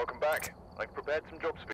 Welcome back. I've prepared some jobs for you.